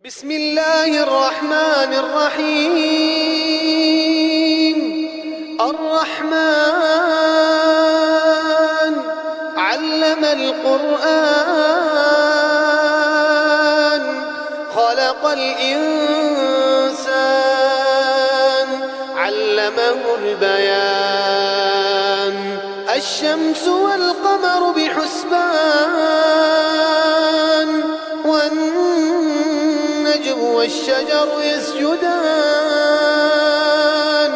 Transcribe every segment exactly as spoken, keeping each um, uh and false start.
بسم الله الرحمن الرحيم. الرحمن علم القرآن خلق الإنسان علمه البيان. الشمس والقمر بحسبان والنجم والشجر يسجدان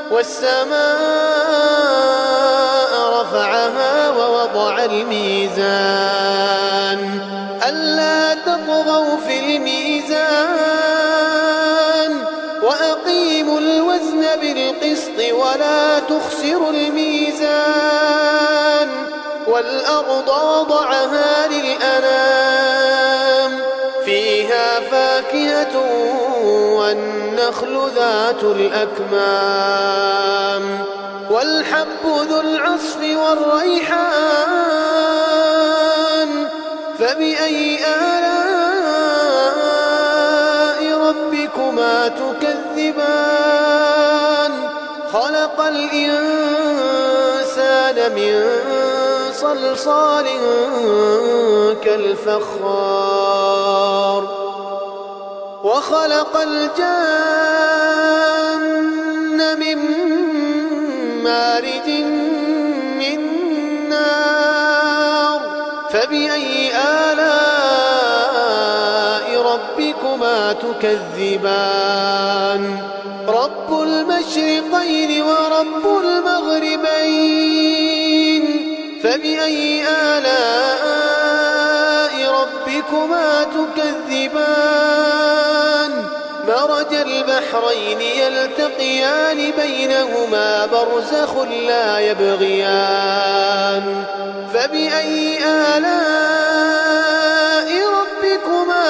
والسماء رفعها ووضع الميزان ألا تطغوا في الميزان وأقيموا الوزن بالقسط ولا تخسروا الميزان. والأرض وضعها للأنام فيها فاكهة والنخل ذات الأكمام والحب ذو العصف والريحان. فبأي آلاء ربكما تكذبان؟ خلق الإنسان من صلصال كالفخار وخلق الجن من مارج من نار. فبأي آلاء ربكما تكذبان؟ رب المشرقين ورب المغربين. فبأي آلاء ربكما تكذبان؟ مرج البحرين يلتقيان بينهما برزخ لا يبغيان. فبأي آلاء ربكما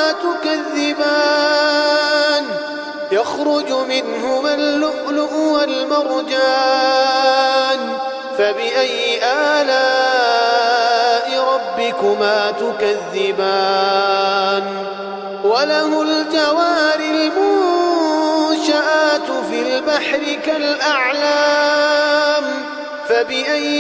تكذبان؟ يخرج منهما اللؤلؤ والمرجان. فبأي آلاء ربكما تكذبان؟ وله الجوار المنشآت في البحر كالأعلام. فبأي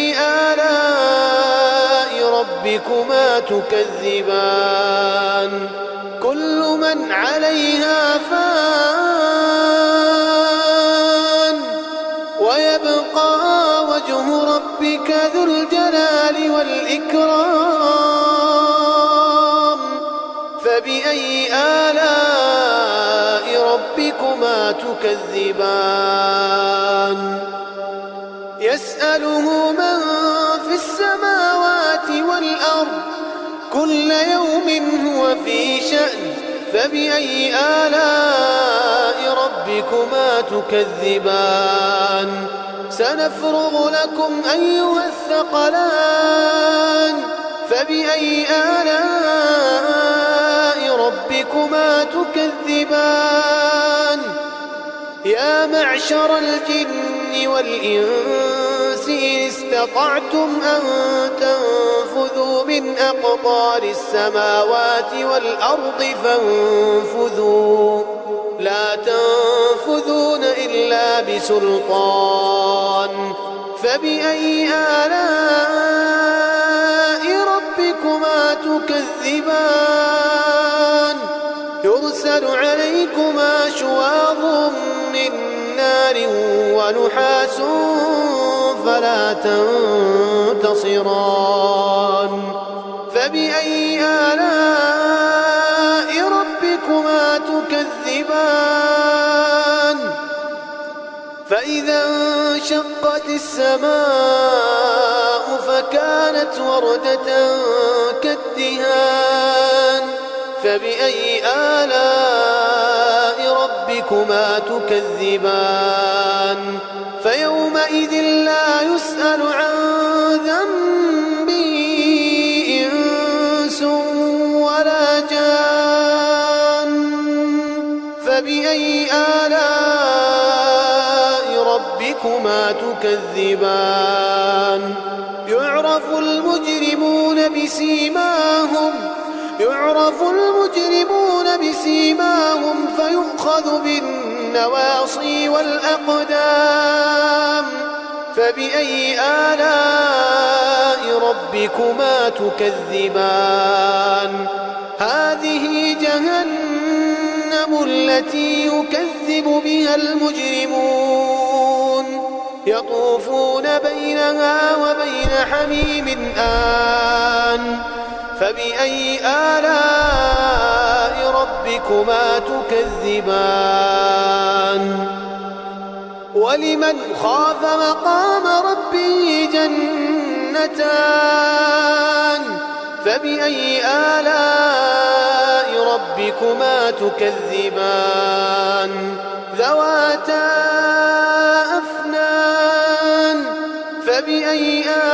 آلاء ربكما تكذبان؟ كل من عليها فان ويبقى وجه ربك ذو الجلال والإكرام. فبأي آلاء ربكما تكذبان؟ يسأله من في السماوات والأرض كل يوم هو في شأن. فبأي آلاء ربكما تكذبان؟ سنفرغ لكم أيها الثقلان. فبأي آلاء ربكما تكذبان؟ يا معشر الجن والإنس إن استطعتم أن تنفذوا من أقطار السماوات والأرض فانفذوا لا تنفذون إلا بسلطان. فبأي آلاء ربكما تكذبان؟ يرسل عليكما شواظ من نار ونحاس فلا تنتصران. فبأي آلاء ربكما تكذبان؟ فإذا انشقت السماء فكانت وردة كالدهان. فبأي آلاء ربكما تكذبان؟ فيومئذ لا يسأل عن ذنبه إنس ولا جان. فبأي آلاء ربكما تكذبان؟ يعرف المجرمون بسيماهم يعرف المجرمون بسيماهم فيؤخذ بالنواصي والأقدام فبأي آلاء ربكما تكذبان هذه جهنم التي يكذب بها المجرمون يطوفون بينها وبين حميم آن فبأي آلاء ربكما تكذبان ولمن خاف مقام ربه جنتان فبأي آلاء ربكما تكذبان ذواتا أفنان فبأي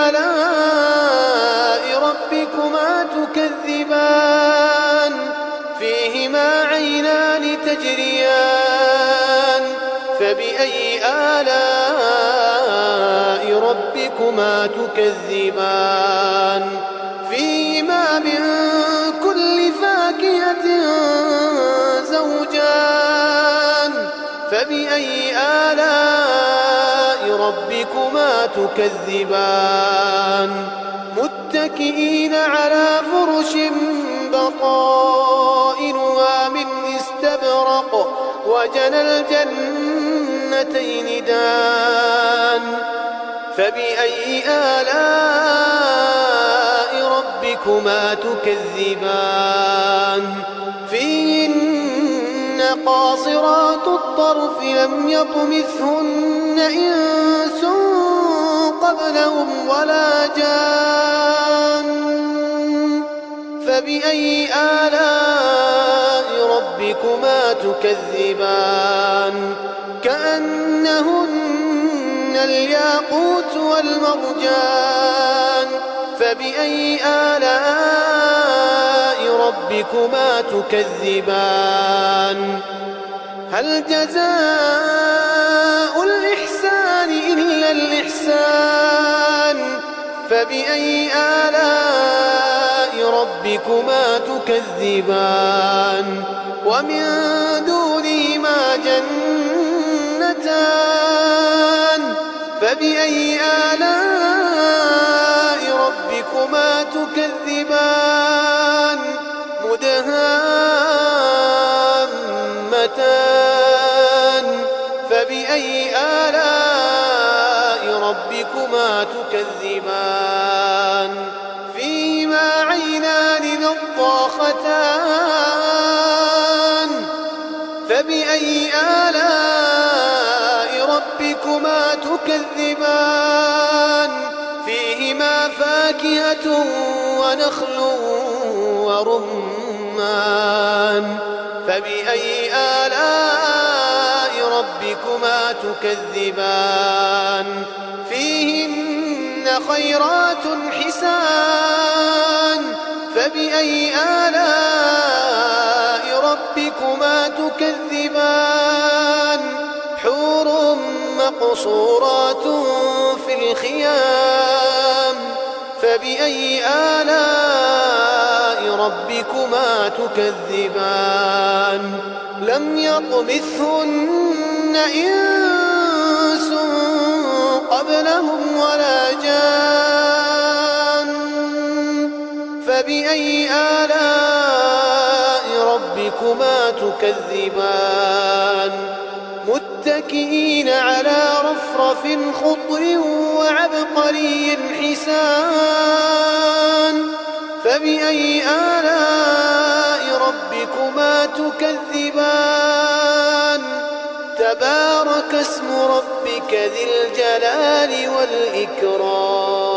آلاء ربكما تكذبان فيهما عينان تجريان فبأي آلاء ربكما تكذبان فيهما من كل فاكهة زوجان فبأي آلاء ربكما تكذبان متكئين على فرش بطائنها من استبرق وجنى الجنتين دان فبأي آلاء ربكما تكذبان فيهن قاصرات الطرف لم يطمثهن إنس قبلهم ولا جان فبأي آلاء ربكما تكذبان كأنهن الياقوت والمرجان فبأي آلاء ربكما تكذبان هل جزاء الإحسان إلا الإحسان فبأي آلاء ربكما تكذبان ومن دونهما جنتان فبأي آلاء ربكما تكذبان مدهامتان فبأي آلاء ربكما تكذبان فيهما عينان نضاختان فبأي آلاء ربكما تكذبان فيهما فاكهة ونخل ورمان فبأي آلاء ربكما تكذبان فيهن خيرات حسان فبأي آلاء ربكما تكذبان حور مقصورات في الخيام فبأي آلاء ربكما تكذبان لم يطمثهن إنس قبلهم ولا جان فبأي آلاء ربكما تكذبان متكئين على رفرف خضر وعبقري حسان فبأي آلاء ربكما تكذبان تبارك اسم ربك ذي الجلال والإكرام